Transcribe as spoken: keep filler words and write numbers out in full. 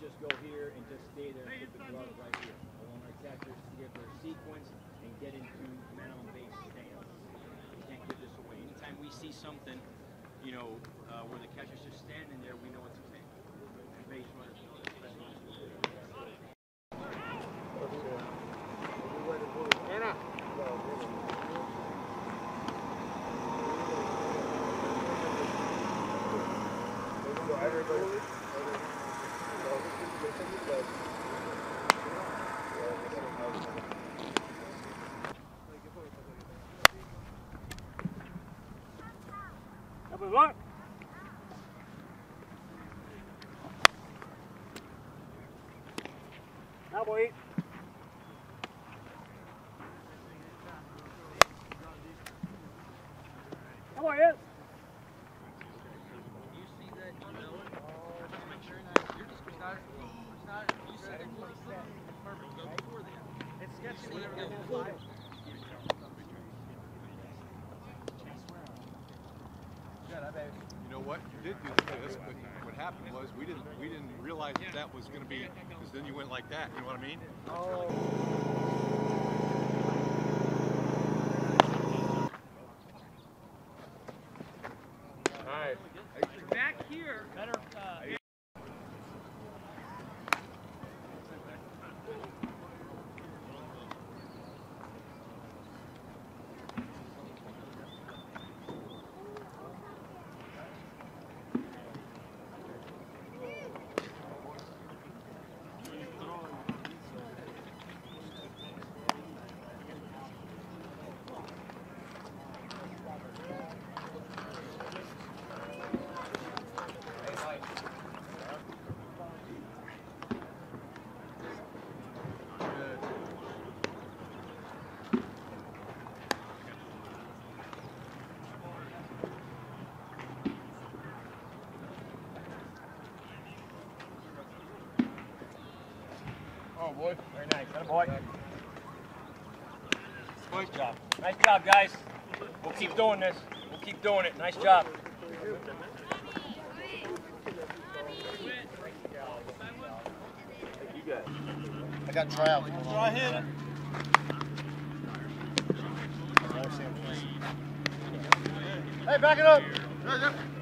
just go here and just stay there and put the glove right here. I want our catchers to get their sequence and get into man on base stance. We can't give this away. Anytime we see something, you know, uh, where the catcher's just standing there, we know it's a thing. And base runners know this. Anna. Number one. Now, boy. Come on, yes. You see that, you know, just make sure that you're just not, it's not, you see that, perfect, go before that. It's sketchy. You know what? You did do this, but what happened was we didn't we didn't realize that that was going to be, because then you went like that. You know what I mean? Oh. All right. Back here. Better. Uh, Oh boy. Very nice. Good boy. nice job. Nice job, guys. We'll keep doing this. We'll keep doing it. Nice job. You guys. I got tryouts. Try hit. Hey, back it up. Yeah, yeah.